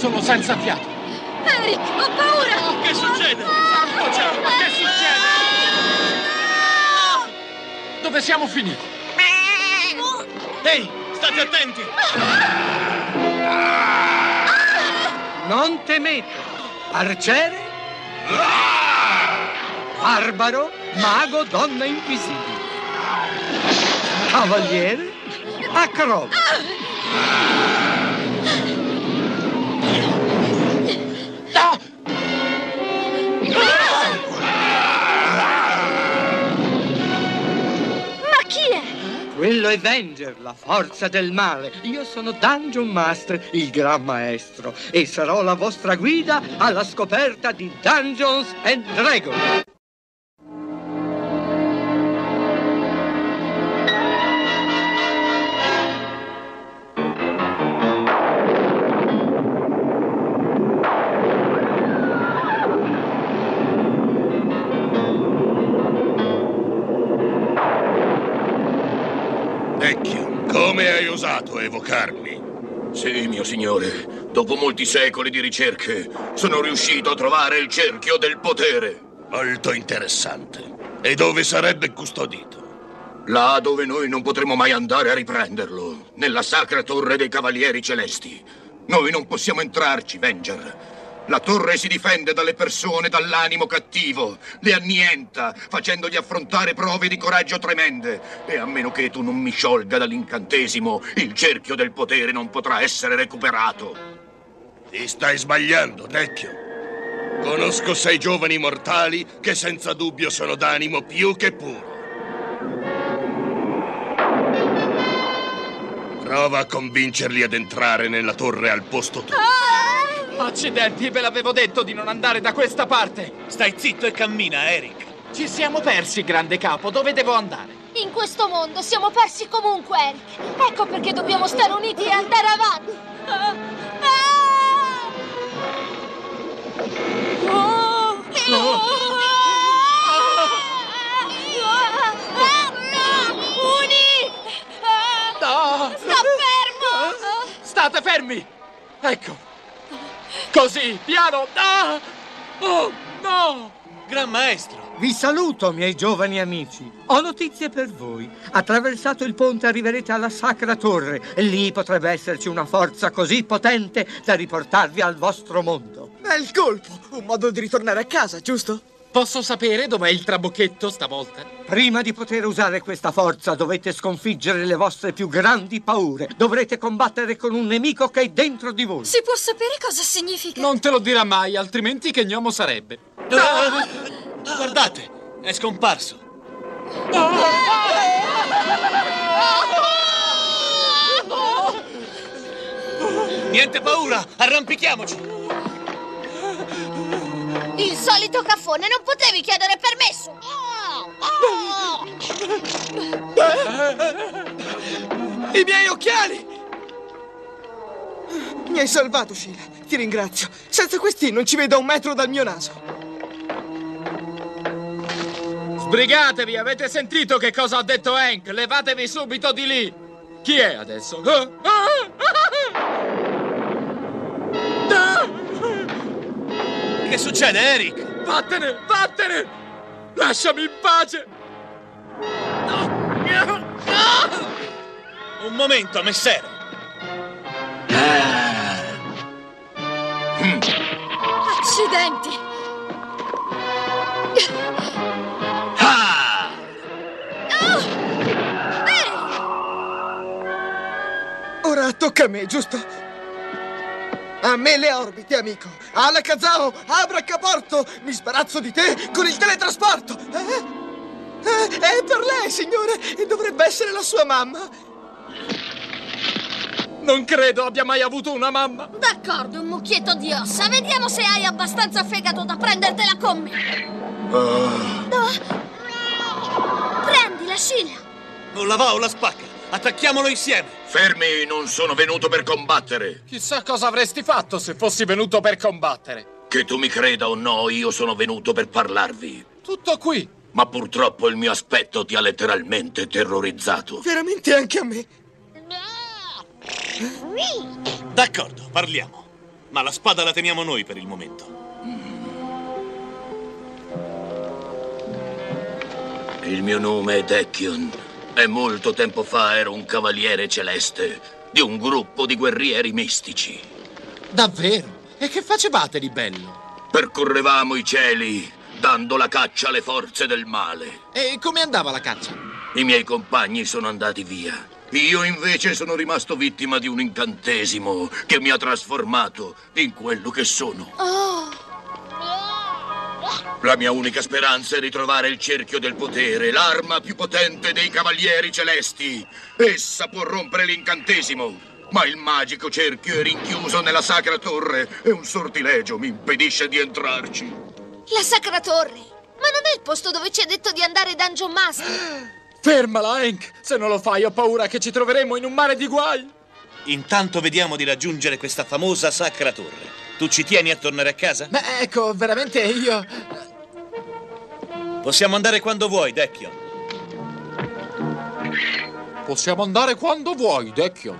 Sono senza fiato. Eric, ho paura! Oh, che succede? Santo cielo, ma che succede? Dove siamo finiti? Ehi, state attenti! Non temete. Arciere, barbaro, mago, donna invisibile. Cavaliere, acrobata. Quello è Venger, la forza del male. Io sono Dungeon Master, il Gran Maestro, e sarò la vostra guida alla scoperta di Dungeons and Dragons. Come hai osato evocarmi? Sì, mio signore. Dopo molti secoli di ricerche, sono riuscito a trovare il cerchio del potere. Molto interessante. E dove sarebbe custodito? Là dove noi non potremo mai andare a riprenderlo. Nella sacra torre dei Cavalieri Celesti. Noi non possiamo entrarci, Venger. La torre si difende dalle persone, dall'animo cattivo, le annienta, facendogli affrontare prove di coraggio tremende. E a meno che tu non mi sciolga dall'incantesimo, il cerchio del potere non potrà essere recuperato. Ti stai sbagliando, Vecchio. Conosco 6 giovani mortali che senza dubbio sono d'animo più che puro. Prova a convincerli ad entrare nella torre al posto tuo. Accidenti, ve l'avevo detto di non andare da questa parte. Stai zitto e cammina, Eric. Ci siamo persi, grande capo. Dove devo andare? In questo mondo siamo persi comunque, Eric. Ecco perché dobbiamo stare uniti e andare avanti. No! Sta fermo! State fermi! Ecco. Così, piano! Ah! Oh, no! Gran maestro! Vi saluto, miei giovani amici. Ho notizie per voi. Attraversato il ponte arriverete alla Sacra Torre e lì potrebbe esserci una forza così potente da riportarvi al vostro mondo. Bel colpo! Un modo di ritornare a casa, giusto? Posso sapere dov'è il trabocchetto stavolta? Prima di poter usare questa forza dovete sconfiggere le vostre più grandi paure. Dovrete combattere con un nemico che è dentro di voi. Si può sapere cosa significa? Non te lo dirà mai, altrimenti che gnomo sarebbe. Guardate, è scomparso. Niente paura, arrampichiamoci. Il solito caffone, non potevi chiedere permesso! I miei occhiali! Mi hai salvato, Sheila. Ti ringrazio. Senza questi non ci vedo a 1 metro dal mio naso. Sbrigatevi, avete sentito che cosa ha detto Hank? Levatevi subito di lì! Chi è adesso? Che succede, Eric? Vattene, vattene! Lasciami in pace! Un momento, messere. Accidenti! Ora tocca a me, giusto? A me le orbite, amico. Alakazao, Abraccaporto, mi sbarazzo di te con il teletrasporto. È per lei, signore, e dovrebbe essere la sua mamma. Non credo abbia mai avuto una mamma. D'accordo, un mucchietto di ossa. Vediamo se hai abbastanza fegato da prendertela con me. No. Prendila, Sheila. O la va o la spacca. Attacchiamolo insieme. Fermi, non sono venuto per combattere. Chissà cosa avresti fatto se fossi venuto per combattere. Che tu mi creda o no, io sono venuto per parlarvi. Tutto qui. Ma purtroppo il mio aspetto ti ha letteralmente terrorizzato. Veramente anche a me. D'accordo, parliamo. Ma la spada la teniamo noi per il momento. Il mio nome è Decion e molto tempo fa ero un cavaliere celeste di un gruppo di guerrieri mistici. Davvero? E che facevate di bello? Percorrevamo i cieli dando la caccia alle forze del male. E come andava la caccia? I miei compagni sono andati via. Io invece sono rimasto vittima di un incantesimo che mi ha trasformato in quello che sono. La mia unica speranza è ritrovare il cerchio del potere, l'arma più potente dei cavalieri celesti. Essa può rompere l'incantesimo, ma il magico cerchio è rinchiuso nella sacra torre e un sortilegio mi impedisce di entrarci. La Sacra Torre? Ma non è il posto dove ci è detto di andare Dungeon Master? Fermala, Hank! Se non lo fai ho paura che ci troveremo in un mare di guai! Intanto vediamo di raggiungere questa famosa Sacra Torre. Tu ci tieni a tornare a casa? Beh, ecco, veramente io... Possiamo andare quando vuoi, Decion. Possiamo andare quando vuoi, Decion.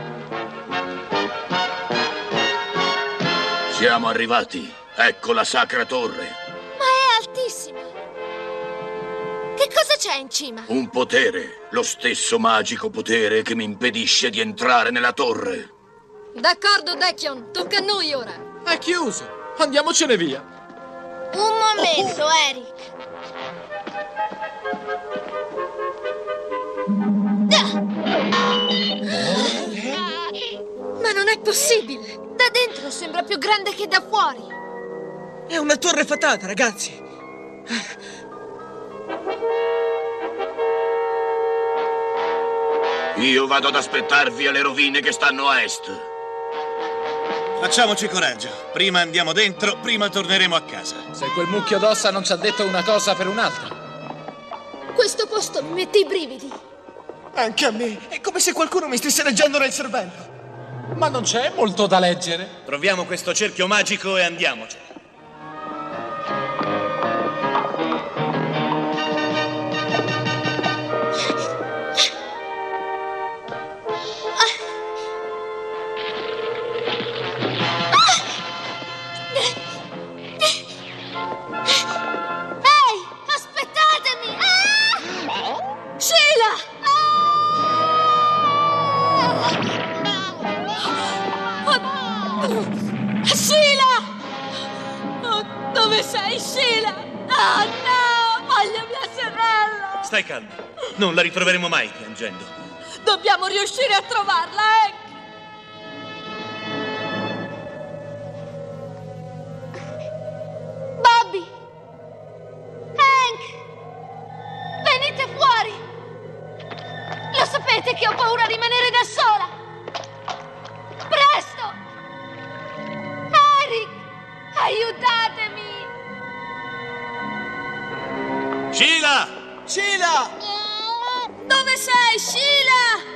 Siamo arrivati. Ecco la Sacra Torre. Ma è altissima! Che cosa c'è in cima? Un potere, lo stesso magico potere che mi impedisce di entrare nella torre. D'accordo, Decion, tocca a noi ora. È chiuso. Andiamocene via. Un momento, Eric. Ma non è possibile! Da dentro sembra più grande che da fuori! È una torre fatata, ragazzi! Io vado ad aspettarvi alle rovine che stanno a est. Facciamoci coraggio. Prima andiamo dentro, prima torneremo a casa. Se quel mucchio d'ossa non ci ha detto una cosa per un'altra. Questo posto mi mette i brividi. Anche a me! È come se qualcuno mi stesse leggendo nel cervello! Ma non c'è molto da leggere. Troviamo questo cerchio magico e andiamocene. Ehi, aspettatemi! Sheila! Sheila! Oh, dove sei, Sheila? Oh, no! Voglio mia sorella! Stai calmo. Non la ritroveremo mai piangendo. Dobbiamo riuscire a trovarla, Hank! Bobby! Hank! Venite fuori! Lo sapete che ho paura a rimanere da sola! Presto! Eric! Aiutatemi! Sheila! Sheila! Dove sei, Sheila?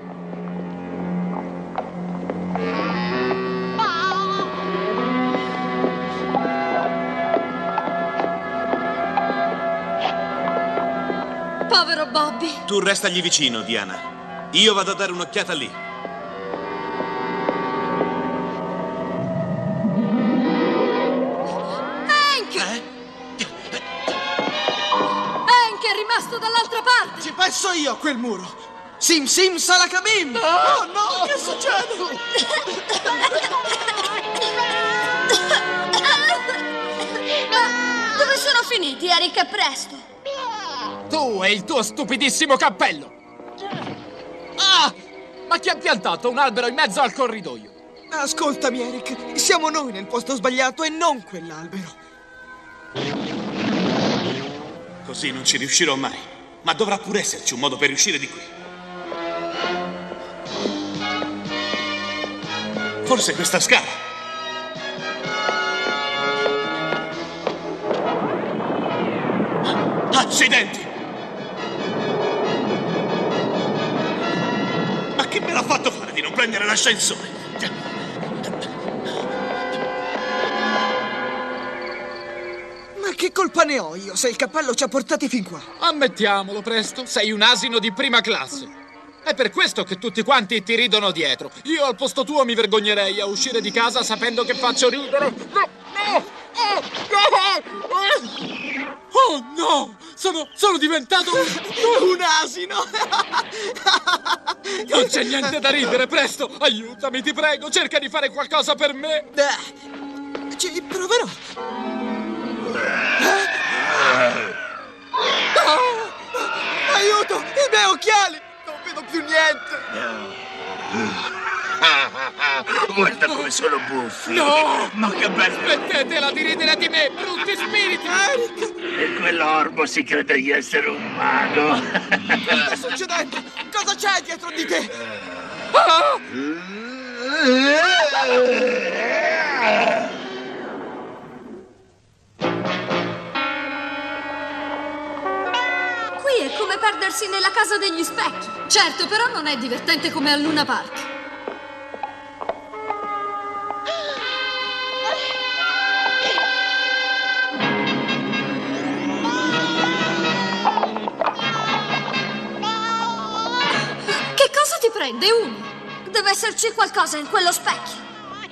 Povero Bobby. Tu restagli vicino, Diana. Io vado a dare un'occhiata lì. Hank! Hank è rimasto dall'altra parte. Ci penso io a quel muro! Sim Sim Salakabim! Oh no, che succede? Dove sono finiti Eric e Presto? Tu e il tuo stupidissimo cappello! Ah! Ma chi ha piantato un albero in mezzo al corridoio? Ascoltami, Eric. Siamo noi nel posto sbagliato e non quell'albero. Così non ci riuscirò mai. Ma dovrà pure esserci un modo per uscire di qui. Forse questa scala. Accidenti! Ma che me l'ha fatto fare di non prendere l'ascensore? Ma che colpa ne ho io se il cappello ci ha portati fin qua? Ammettiamolo, Presto, sei un asino di prima classe. È per questo che tutti quanti ti ridono dietro. Io al posto tuo mi vergognerei a uscire di casa sapendo che faccio ridere. No! No! Oh no! Sono diventato un asino! Non c'è niente da ridere, presto! Aiutami, ti prego! Cerca di fare qualcosa per me! Ci proverò! Aiuto! I miei occhiali! Non vedo più niente! Guarda come sono buffi! No! Ma che bello! Smettetela di ridere di me, brutti spiriti! Eric! E quell'orbo si crede di essere un mago! Che sta succedendo? Cosa c'è dietro di te? Qui è come perdersi nella casa degli specchi. Certo, però non è divertente come al Luna Park. Che cosa ti prende, Uni? Deve esserci qualcosa in quello specchio.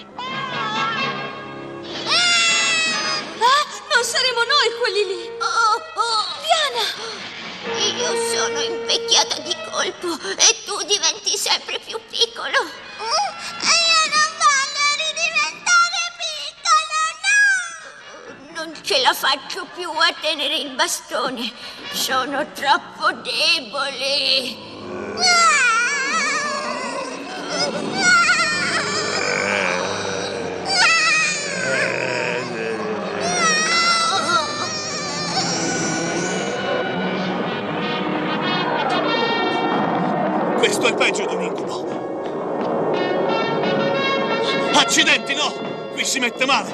Non saremo noi quelli lì. Diana! Io sono invecchiata di colpo e tu diventi sempre più piccolo. Io non voglio ridiventare piccolo, no! Non ce la faccio più a tenere il bastone. Sono troppo debole. Questo è peggio di un incubo. Accidenti, no! Qui si mette male.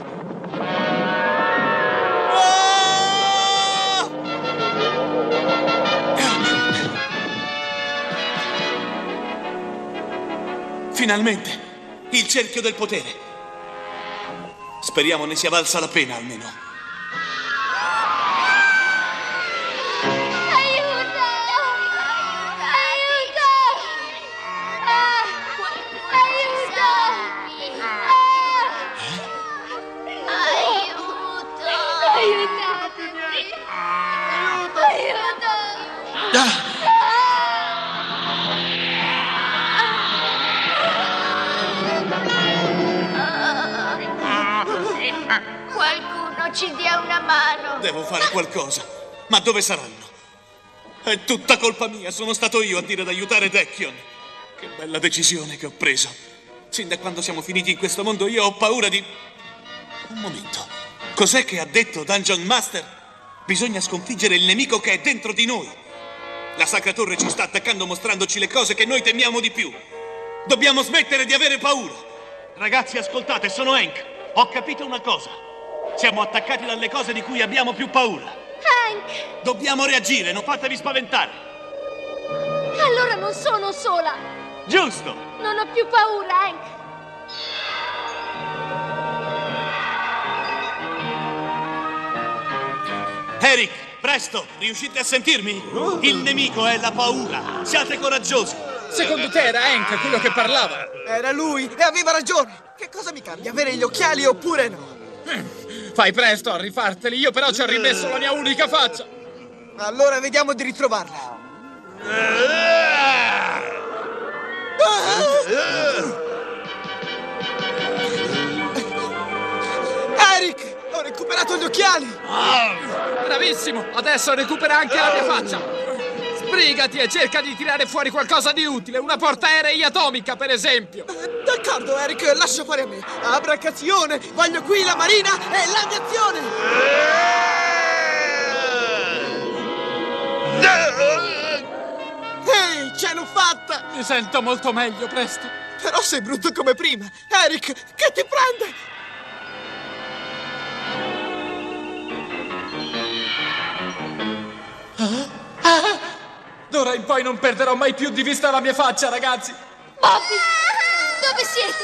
Ah! Finalmente, il cerchio del potere. Speriamo ne sia valsa la pena almeno. Qualcuno ci dia una mano. Devo fare qualcosa. Ma dove saranno? È tutta colpa mia. Sono stato io a dire d'aiutare Decion. Che bella decisione che ho preso. Sin da quando siamo finiti in questo mondo io ho paura di... Un momento. Cos'è che ha detto Dungeon Master? Bisogna sconfiggere il nemico che è dentro di noi. La Sacra Torre ci sta attaccando mostrandoci le cose che noi temiamo di più. Dobbiamo smettere di avere paura. Ragazzi, ascoltate, sono Hank. Ho capito una cosa. Siamo attaccati dalle cose di cui abbiamo più paura. Hank! Dobbiamo reagire, non fatevi spaventare. Allora non sono sola. Giusto. Non ho più paura, Hank. Eric, presto, riuscite a sentirmi? Il nemico è la paura. Siate coraggiosi. Secondo te era Hank quello che parlava? Era lui e aveva ragione. Che cosa mi cambia, avere gli occhiali oppure no? Fai presto a rifarteli, io però ci ho rimesso la mia unica faccia. Allora vediamo di ritrovarla. Eric, ho recuperato gli occhiali. Bravissimo, adesso recupera anche la mia faccia. Sbrigati e cerca di tirare fuori qualcosa di utile, una portaerei atomica, per esempio. D'accordo, Eric, lascia fare a me. Abracazione, voglio qui la marina e l'aviazione. Ehi, ce l'ho fatta! Mi sento molto meglio, presto. Però sei brutto come prima. Eric, che ti prende? D'ora in poi non perderò mai più di vista la mia faccia, ragazzi. Bobby, dove siete?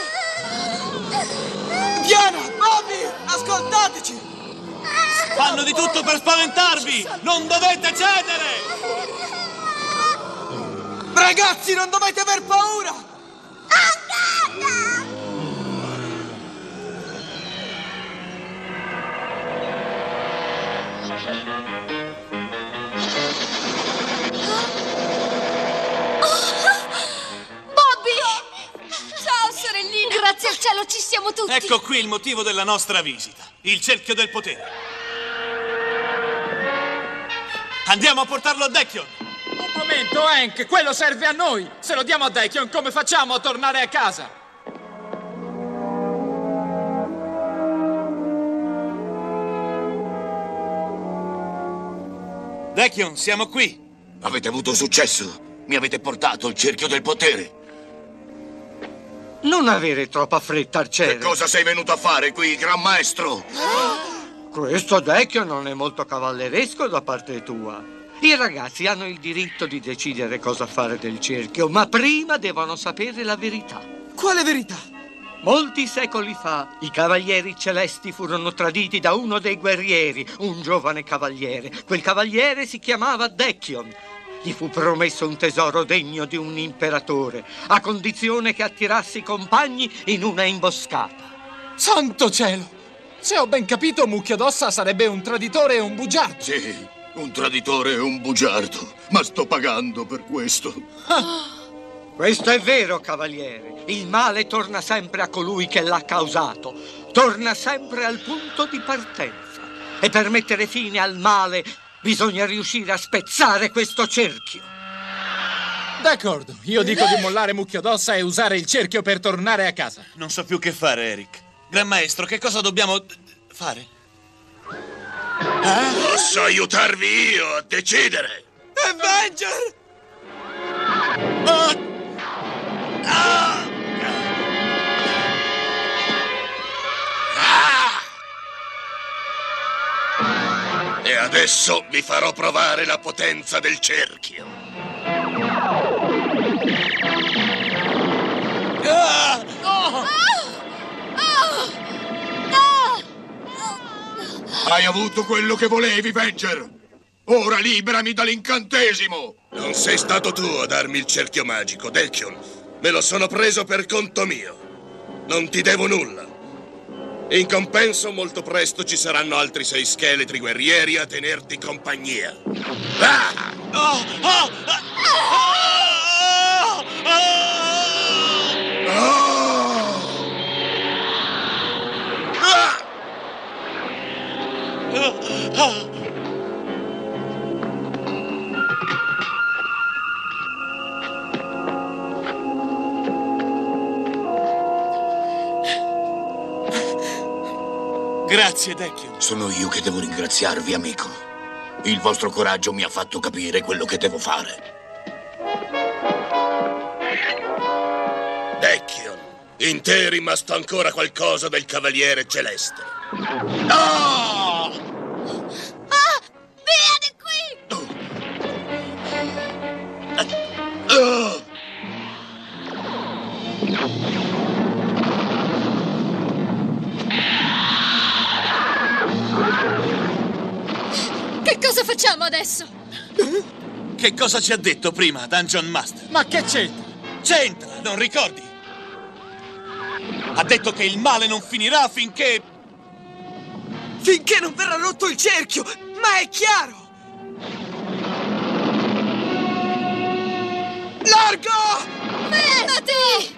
Diana, Bobby, ascoltateci! Fanno di tutto per spaventarvi. Non dovete cedere. Ragazzi, non dovete aver paura! Grazie al cielo ci siamo tutti! Ecco qui il motivo della nostra visita. Il cerchio del potere. Andiamo a portarlo a Dekion! Un momento, Hank! Quello serve a noi! Se lo diamo a Dekion, come facciamo a tornare a casa? Dekion, siamo qui! Avete avuto successo? Mi avete portato il cerchio del potere. Non avere troppa fretta, arciere. Che cosa sei venuto a fare qui, Gran Maestro? Questo Dekion non è molto cavalleresco da parte tua. I ragazzi hanno il diritto di decidere cosa fare del cerchio, ma prima devono sapere la verità. Quale verità? Molti secoli fa, i cavalieri celesti furono traditi da uno dei guerrieri, un giovane cavaliere. Quel cavaliere si chiamava Dekion. Gli fu promesso un tesoro degno di un imperatore, a condizione che attirassi i compagni in una imboscata. Santo cielo! Se ho ben capito, Mucchio d'Ossa sarebbe un traditore e un bugiardo. Sì, un traditore e un bugiardo, ma sto pagando per questo. Questo è vero, cavaliere. Il male torna sempre a colui che l'ha causato. Torna sempre al punto di partenza. E per mettere fine al male bisogna riuscire a spezzare questo cerchio. D'accordo, io dico di mollare Mucchio d'Ossa e usare il cerchio per tornare a casa. Non so più che fare, Eric. Gran Maestro, che cosa dobbiamo fare? Posso aiutarvi io a decidere? Avenger! E adesso vi farò provare la potenza del cerchio. Hai avuto quello che volevi, Avenger. Ora liberami dall'incantesimo. Non sei stato tu a darmi il cerchio magico, Dekion. Me lo sono preso per conto mio. Non ti devo nulla. In compenso, molto presto ci saranno altri 6 scheletri guerrieri a tenerti compagnia. Grazie, Dekion. Sono io che devo ringraziarvi, amico. Il vostro coraggio mi ha fatto capire quello che devo fare. Dekion, in te è rimasto ancora qualcosa del Cavaliere Celeste. Ah! Via di qui! Che cosa facciamo adesso? Che cosa ci ha detto prima, Dungeon Master? Ma che c'entra? C'entra, non ricordi? Ha detto che il male non finirà finché... Finché non verrà rotto il cerchio! Ma è chiaro! Largo! Fermati!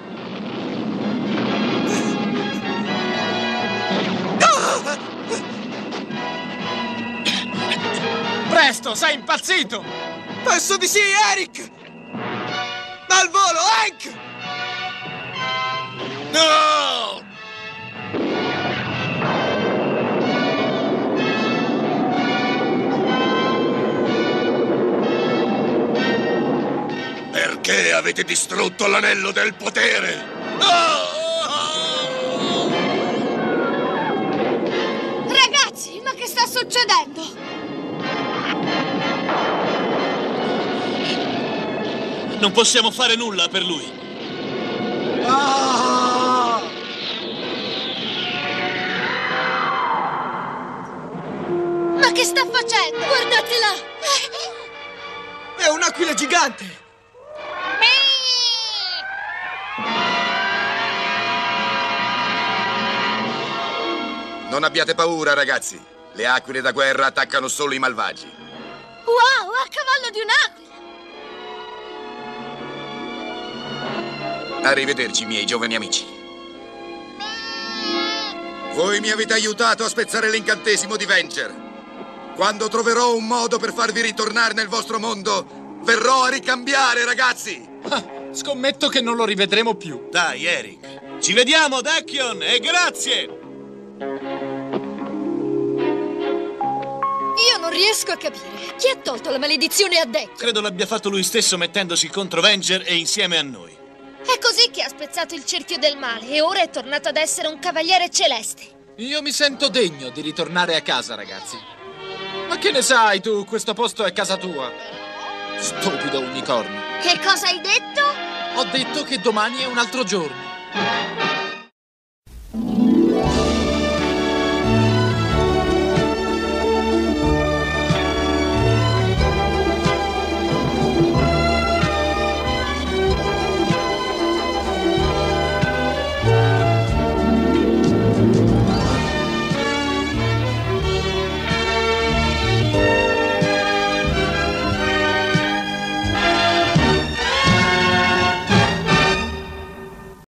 Presto, sei impazzito! Penso di sì, Eric! Al volo, Hank! No! Perché avete distrutto l'anello del potere? Ragazzi, ma che sta succedendo? Non possiamo fare nulla per lui. Ma che sta facendo? Guardate là! È un'aquila gigante! Non abbiate paura, ragazzi. Le aquile da guerra attaccano solo i malvagi. Wow, a cavallo di un'aquila! Arrivederci, miei giovani amici. Voi mi avete aiutato a spezzare l'incantesimo di Venger. Quando troverò un modo per farvi ritornare nel vostro mondo, verrò a ricambiare, ragazzi! Scommetto che non lo rivedremo più. Dai, Eric. Ci vediamo, Dekion, e grazie! Io non riesco a capire. Chi ha tolto la maledizione a Dekion? Credo l'abbia fatto lui stesso mettendosi contro Venger e insieme a noi. È così che ha spezzato il cerchio del male e ora è tornato ad essere un cavaliere celeste. Io mi sento degno di ritornare a casa, ragazzi. Ma che ne sai tu? Questo posto è casa tua. Stupido unicorno. Che cosa hai detto? Ho detto che domani è un altro giorno.